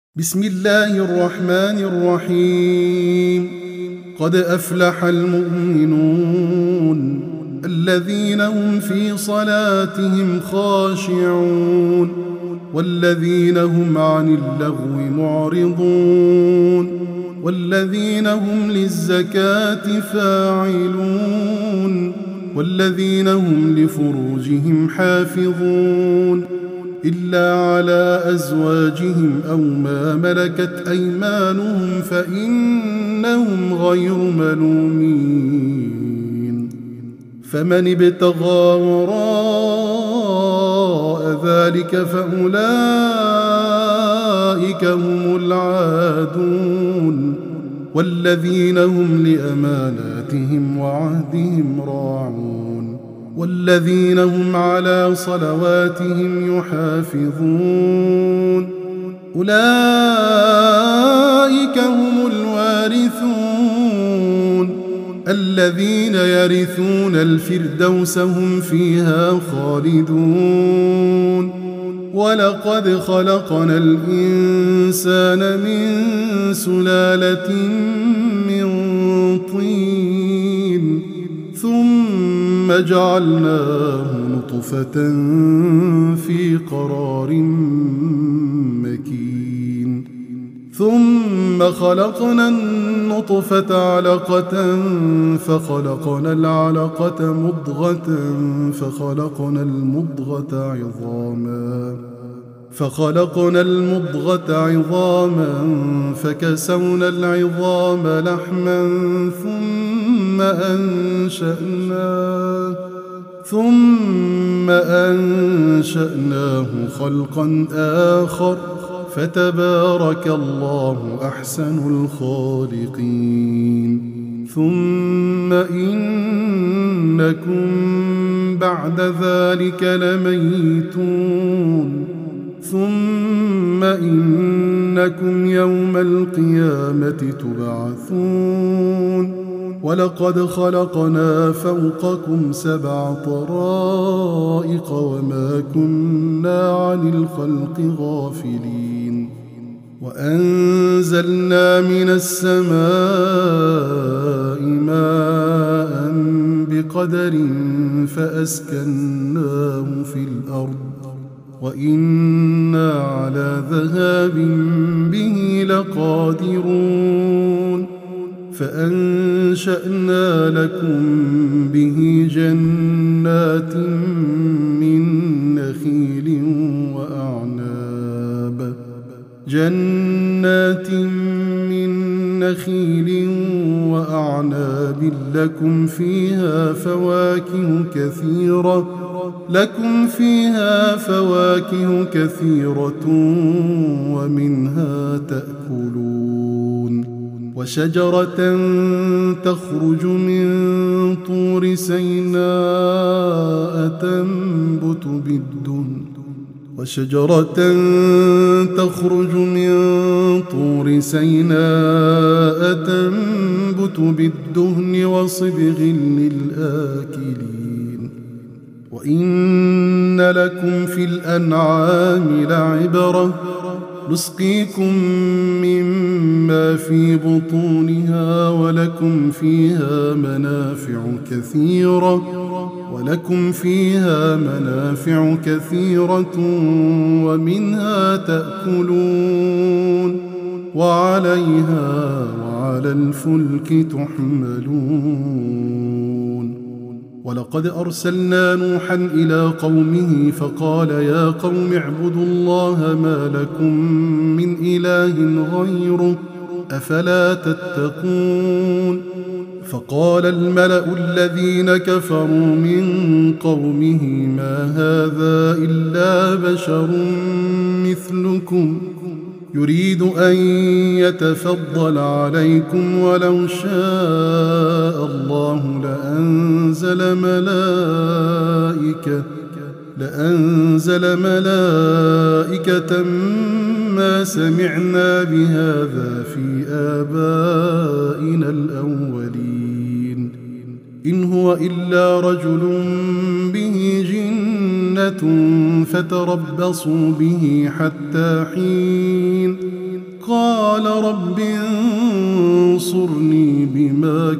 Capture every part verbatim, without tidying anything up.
بسم الله الرحمن الرحيم. قد أفلح المؤمنون الذين هم في صلاتهم خاشعون والذين هم عن اللغو معرضون والذين هم للزكاة فاعلون والذين هم لفروجهم حافظون إلا على أزواجهم أو ما ملكت أيمانهم فإنهم غير ملومين. فمن ابتغى وراء ذلك فأولئك هم العادون والذين هم لأماناتهم وعهدهم راعون والذين هم على صلواتهم يحافظون أولئك هم الوارثون الذين يرثون الفردوس هم فيها خالدون. ولقد خلقنا الإنسان من سلالة من طين ثم جعلناه نطفة في قرار مكين ثم خلقنا النطفة علقة فخلقنا العلقة مضغة فخلقنا المضغة عظاما فخلقنا المضغة عظاما فكسونا العظام لحما ثم أنشأناه ثم أنشأناه خلقا آخر فتبارك الله أحسن الخالقين. ثم إنكم بعد ذلك لميتون ثم إنكم يوم القيامة تبعثون. ولقد خلقنا فوقكم سبع طرائق وما كنا عن الخلق غافلين. وأنزلنا من السماء ماء بقدر فأسكناه في الأرض وإنا على ذهاب به لقادرون. فأنشأنا لكم به جنات من نخيل وأعناب جنات من نخيل وأعناب لكم فيها فواكه كثيرة لكم فيها فواكه كثيرة ومنها تأكلون. وشجرة تخرج من طور سيناء تنبت بالدهن وشجرة تخرج من طور سيناء تنبت بالدهن وصبغ للآكلين. وإن لكم في الأنعام لعبرة نسقيكم مما في بطونها ولكم فيها منافع كثيرة ولكم فيها منافع كثيرة ومنها تأكلون وعليها وعلى الفلك تحملون. ولقد أرسلنا نوحا إلى قومه فقال يا قوم اعبدوا الله ما لكم من إله غيره أفلا تتقون. فقال الملأ الذين كفروا من قومه ما هذا إلا بشر مثلكم يريد أن يتفضل عليكم ولو شاء الله لأنزل ملائكة لأنزل ملائكة ما سمعنا بهذا في آبائنا الأولين إن هو إلا رجل به جنة فتربصوا به حتى حين قال رب انصرني بما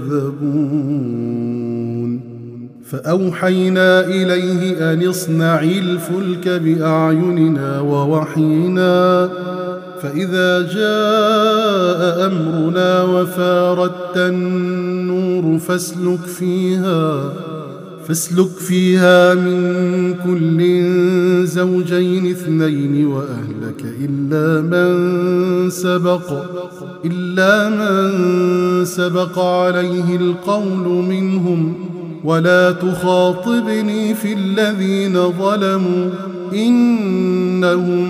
كذبون فأوحينا إليه أن اصنع الفلك بأعيننا ووحينا فإذا جاء أمرنا وفاردت النور فاسلك فيها فاسلك فيها من كل زوجين اثنين وأهلك إلا من سبق إلا من سبق عليه القول منهم ولا تخاطبني في الذين ظلموا إنهم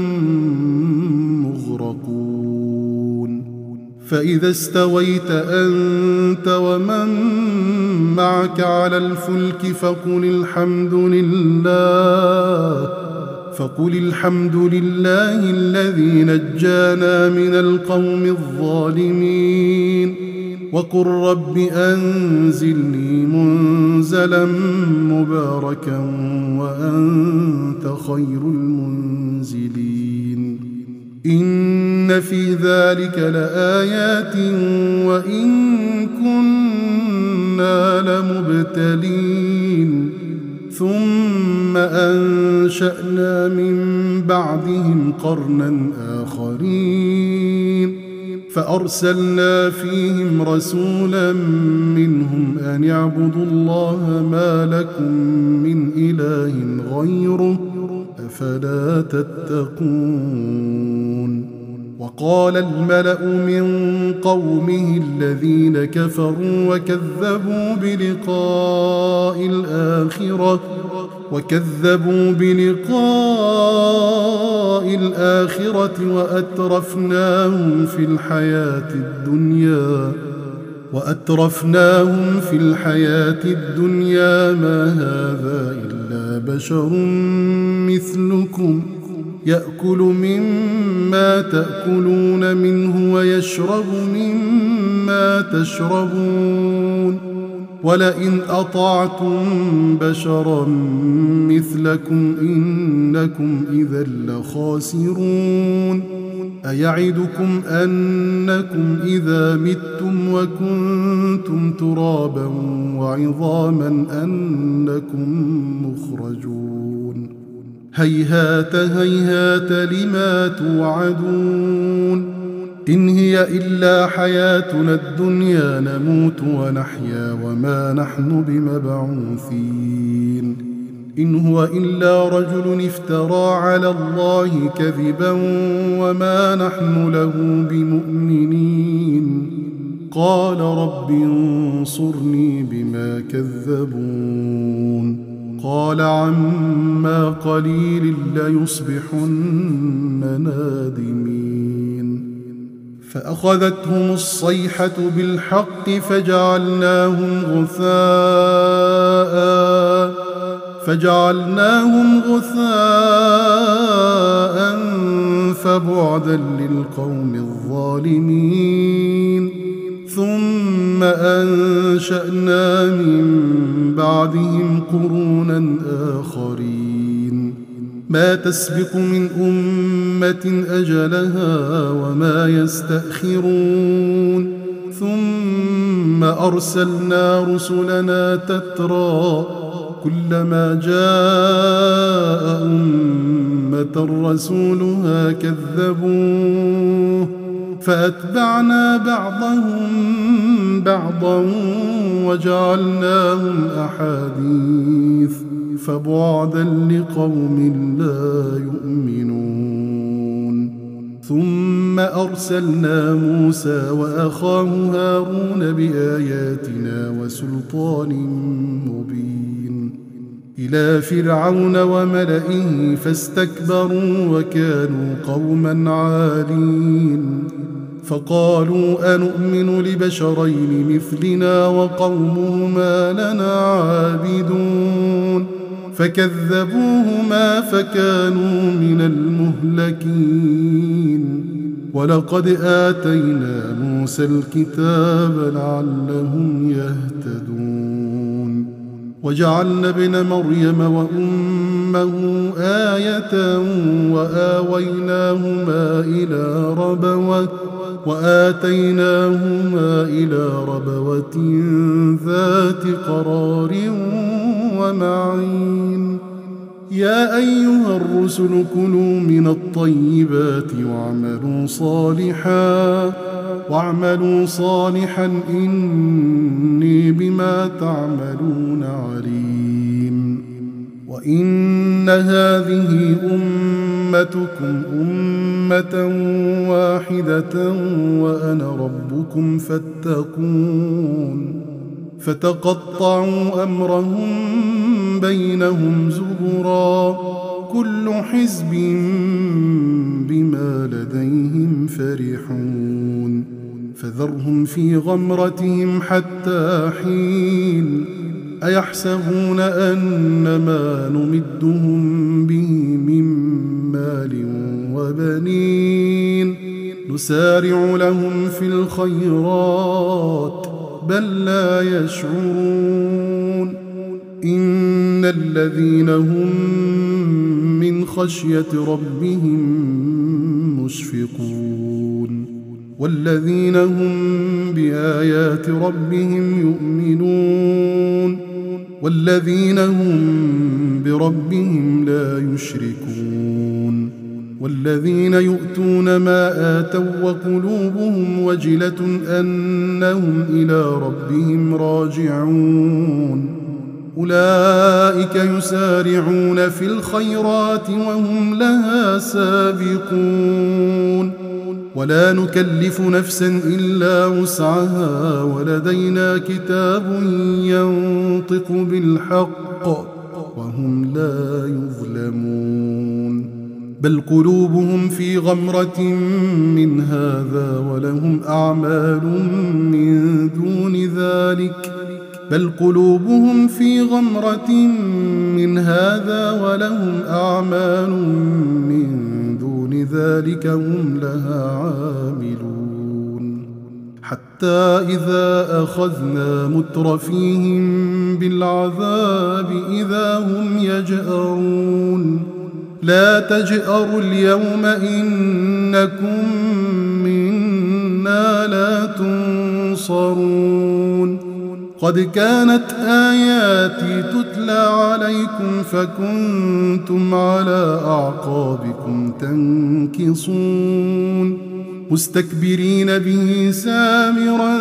مغرقون فإذا استويت أنت ومن معك على الفلك فقل الحمد لله فقل الحمد لله الذي نجانا من القوم الظالمين وقل رب أنزلني منزلا مباركا وأنت خير المنزلين إن في ذلك لآيات وإن كنا لمبتلين ثم أنشأنا من بعدهم قرنا آخرين فأرسلنا فيهم رسولا منهم أن اعبدوا الله ما لكم من إله غيره أفلا تتقون وقال الملأ من قومه الذين كفروا وكذبوا بلقاء الآخرة وكذبوا بلقاء الآخرة وأترفناهم في الحياة الدنيا وأترفناهم في الحياة الدنيا ما هذا إلا بشر مثلكم يأكل مما تأكلون منه ويشرب مما تشربون ولئن أطعتم بشرا مثلكم إنكم إذا لخاسرون أيعدكم أنكم إذا متم وكنتم ترابا وعظاما أنكم مخرجون هيهات هيهات لما توعدون إن هي إلا حياتنا الدنيا نموت ونحيا وما نحن بمبعوثين إن هو إلا رجل افترى على الله كذبا وما نحن له بمؤمنين قال رب انصرني بما كذبون قال عما قليل ليصبحن نادمين فأخذتهم الصيحة بالحق فجعلناهم غثاء فجعلناهم غثاء فبعدا للقوم الظالمين ثم أنشأنا من بعدهم قرونا آخرين ما تسبق من أمة أجلها وما يستأخرون ثم أرسلنا رسلنا تترى كلما جاء أمة رسولها كذبوه فأتبعنا بعضهم بعضا وجعلناهم أحاديث فبعدا لقوم لا يؤمنون ثم أرسلنا موسى وأخاه هارون بآياتنا وسلطان مبين إلى فرعون وملئه فاستكبروا وكانوا قوما عالين فقالوا أنؤمن لبشرين مثلنا وقومهما لنا عابدون فكذبوهما فكانوا من المهلكين ولقد آتينا موسى الكتاب لعلهم يهتدون وجعلنا ابن مريم وأمه أمه آية وآويناهما إلى ربوة وآتيناهما إلى ربوة ذات قرار ومعين يا أيها الرسل كلوا من الطيبات واعملوا صالحا واعملوا صالحا إني بما تعملون عليم وإن هذه أمتكم أمة واحدة وأنا ربكم فاتقون فتقطعوا أمرهم بينهم زبرا كل حزب بما لديهم فرحون فذرهم في غمرتهم حتى حين أيحسبون أن ما نمدهم به من مال وبنين نسارع لهم في الخيرات بل لا يشعرون إن الذين هم من خشية ربهم مشفقون والذين هم بآيات ربهم يؤمنون والذين هم بربهم لا يشركون والذين يؤتون ما آتوا وقلوبهم وجلة أنهم إلى ربهم راجعون أولئك يسارعون في الخيرات وهم لها سابقون ولا نكلف نفسا إلا وسعها ولدينا كتاب ينطق بالحق وهم لا يظلمون بل قلوبهم في غمرة من هذا ولهم أعمال من دون ذلك بل قلوبهم في غمرة من هذا ولهم أعمال من دون ذلك هم لها عاملون حتى إذا أخذنا مترفيهم بالعذاب إذا هم يجأرون لا تجأروا اليوم إنكم منا لا تنصرون قد كانت آياتي تتلى عليكم فكنتم على أعقابكم تنكصون مستكبرين به سامرا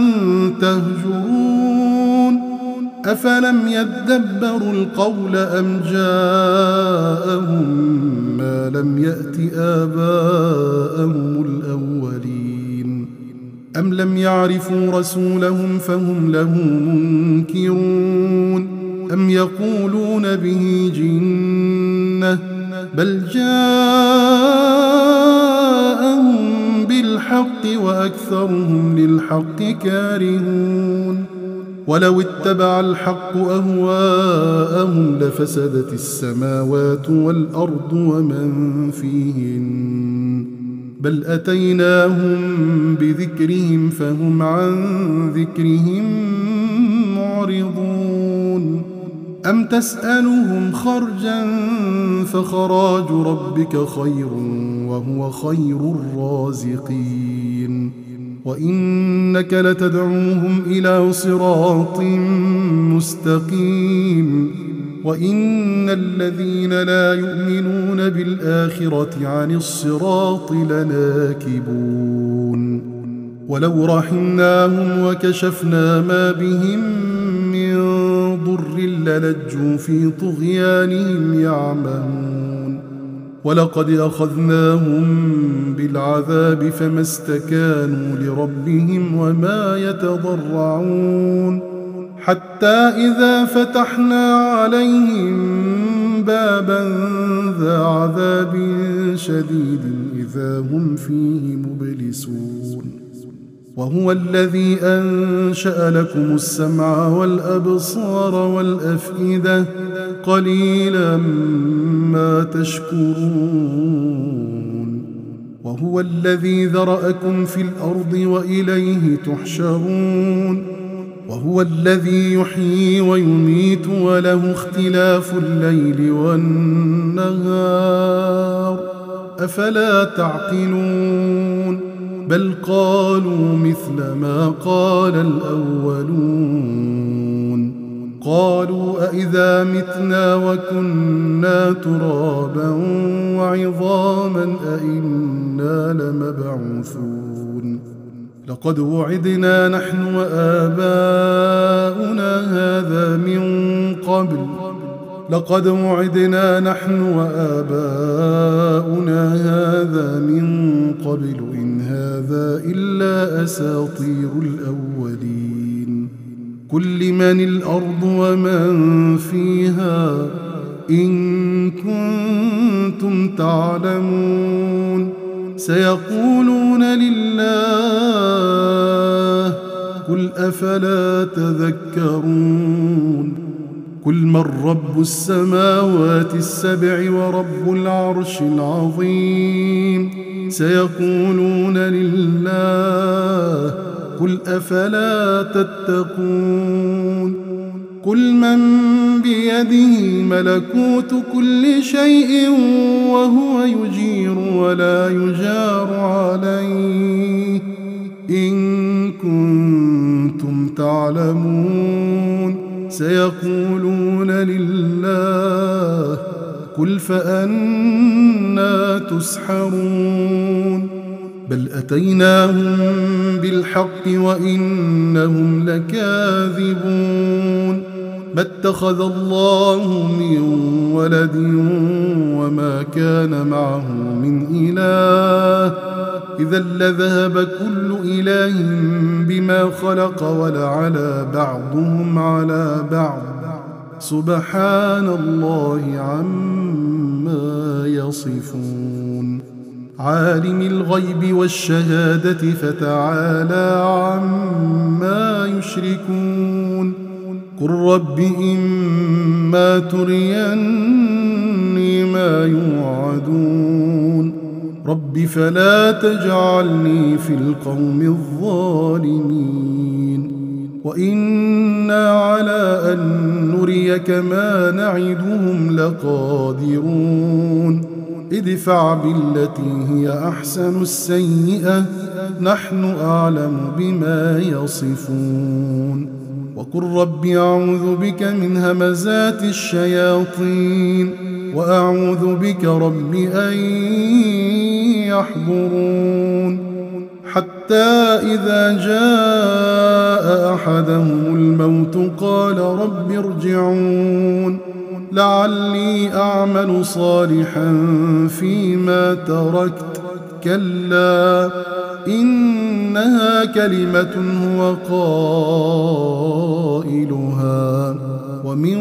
تهجرون أفلم يدبروا القول أم جاءهم ما لم يأت آباءهم الأولين أم لم يعرفوا رسولهم فهم له منكرون أم يقولون به جنة بل جاءهم بالحق وأكثرهم للحق كارهون ولو اتبع الحق أهواءهم لفسدت السماوات والأرض ومن فيهن بل أتيناهم بذكرهم فهم عن ذكرهم معرضون أم تسألهم خرجا فخراج ربك خير وهو خير الرازقين وإنك لتدعوهم إلى صراط مستقيم وإن الذين لا يؤمنون بالآخرة عن الصراط لناكبون ولو رحمناهم وكشفنا ما بهم من ضر للجوا في طغيانهم يعمهون ولقد أخذناهم بالعذاب فما استكانوا لربهم وما يتضرعون حتى إذا فتحنا عليهم بابا ذا عذاب شديد إذا هم فيه مبلسون وهو الذي أنشأ لكم السمع والأبصار والأفئدة قليلا ما تشكرون وهو الذي ذرأكم في الأرض وإليه تحشرون وهو الذي يحيي ويميت وله اختلاف الليل والنهار أفلا تعقلون بل قالوا مثل ما قال الأولون قالوا أإذا متنا وكنا ترابا وعظاما أإنا لمبعوثون لقد وعدنا نحن وآباؤنا هذا من قبل لقد وعدنا نحن وآباؤنا هذا من قبل إن هذا إلا أساطير الأولين قل لمن الأرض ومن فيها إن كنتم تعلمون سيقولون لله قل أفلا تذكرون قل من رب السماوات السبع ورب العرش العظيم سيقولون لله قل أفلا تتقون قل من بيده ملكوت كل شيء وهو يجير ولا يجار عليه إن كنتم تعلمون سيقولون لله قل فأنى تسحرون بل أتيناهم بالحق وإنهم لكاذبون ما اتخذ الله من ولد وما كان معه من إله إذا لذهب كل إله بما خلق ولعلى بعضهم على بعض سبحان الله عما يصفون عالم الغيب والشهادة فتعالى عما يشركون قل رب إما تريني ما يوعدون رب فلا تجعلني في القوم الظالمين وإنا على أن نريك ما نعدهم لقادرون ادفع بالتي هي أحسن السيئة نحن أعلم بما يصفون وقل رب أعوذ بك من همزات الشياطين وأعوذ بك رب أن يحضرون حتى إذا جاء أحدهم الموت قال رب ارجعون لعلي أعمل صالحا فيما تركت كلا إنها كلمة هو قائلها ومن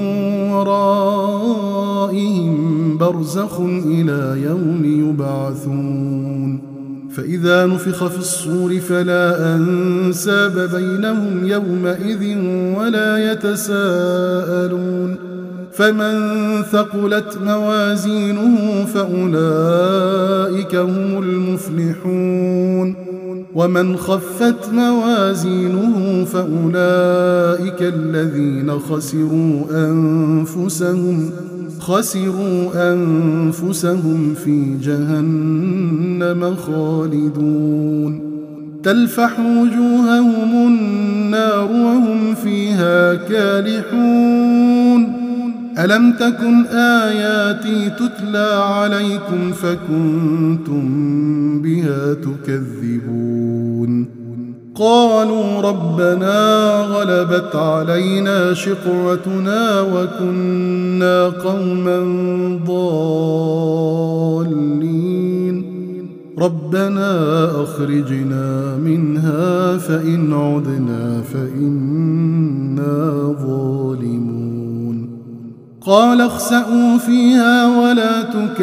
ورائهم برزخ إلى يوم يبعثون فإذا نفخ في الصور فلا أنساب بينهم يومئذ ولا يتساءلون فمن ثقلت موازينه فأولئك هم المفلحون ومن خفت موازينه فأولئك الذين خسروا أنفسهم خسروا أنفسهم في جهنم خالدون تلفح وجوههم النار وهم فيها كالحون ألم تكن آياتي تتلى عليكم فكنتم بها تكذبون قالوا ربنا غلبت علينا شقوتنا وكنا قوما ضالين ربنا أخرجنا منها فإن عدنا فإنا ظالمون قال اخسئوا فيها ولا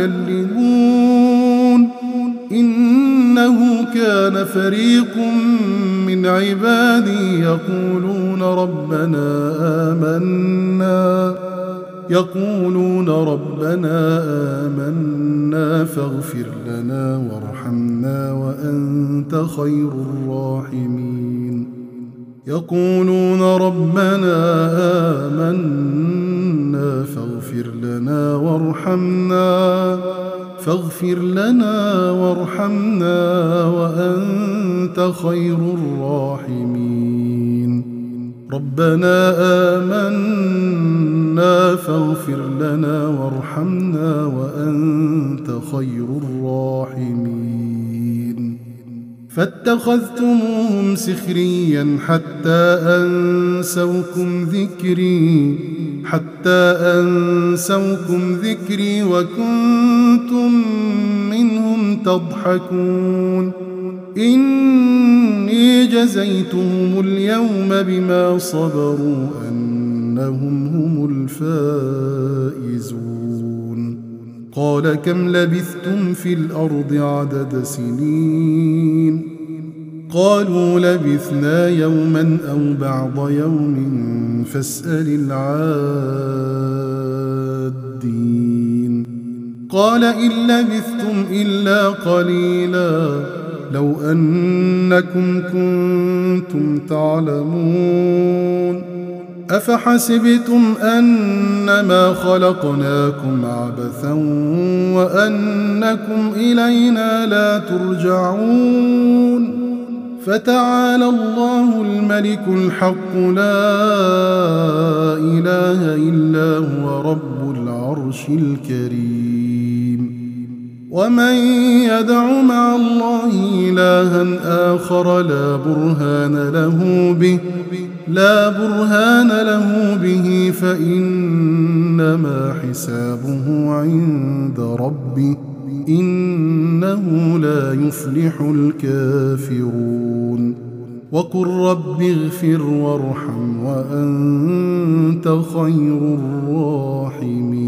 تكلمون إنه كان فريق من عبادي يقولون ربنا آمنا يقولون ربنا آمنا فاغفر لنا وارحمنا وأنت خير الراحمين يقولون ربنا آمنا فاغفر لنا وارحمنا فاغفر لنا وارحمنا وأنت خير الراحمين ربنا آمنا فاغفر لنا وارحمنا وأنت خير الراحمين فاتخذتموهم سخريا حتى أنسوكم ذكري حتى أنسوكم ذكري وكنتم منهم تضحكون إني جزيتهم اليوم بما صبروا أنهم هم الفائزون قال كم لبثتم في الأرض عدد سنين قالوا لبثنا يوما أو بعض يوم فاسأل العادين قال إن لبثتم إلا قليلا لو أنكم كنتم تعلمون أفحسبتم أنما خلقناكم عبثا وأنكم إلينا لا ترجعون فتعالى الله الملك الحق لا إله إلا هو رب العرش الكريم ومن يدع مع الله إلها آخر لا برهان له به لا برهان له به فإنما حسابه عند ربه إنه لا يفلح الكافرون وقل رب اغفر وارحم وأنت خير الراحمين